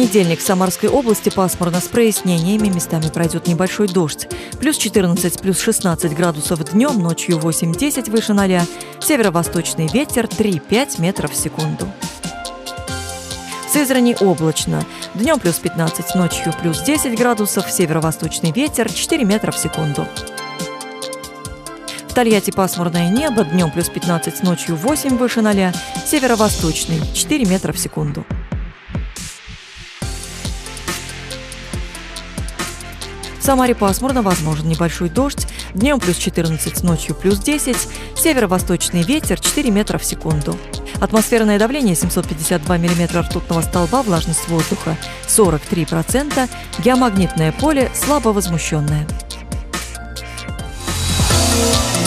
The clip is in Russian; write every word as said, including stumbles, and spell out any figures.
понедельник в Самарской области пасмурно с прояснениями, местами пройдет небольшой дождь. Плюс четырнадцать, плюс шестнадцать градусов днем, ночью восемь-десять выше ноля. Северо-восточный ветер три-пять метров в секунду. В Сызрани облачно. Днем плюс пятнадцать, ночью плюс десять градусов, северо-восточный ветер четыре метра в секунду. В Тольятти пасмурное небо, днем плюс пятнадцать, ночью восемь выше ноля, северо-восточный четыре метра в секунду. В Самаре пасмурно, возможен небольшой дождь, днем плюс четырнадцать, ночью плюс десять, северо-восточный ветер четыре метра в секунду. Атмосферное давление семьсот пятьдесят два миллиметра ртутного столба, влажность воздуха сорок три процента, геомагнитное поле слабо возмущенное.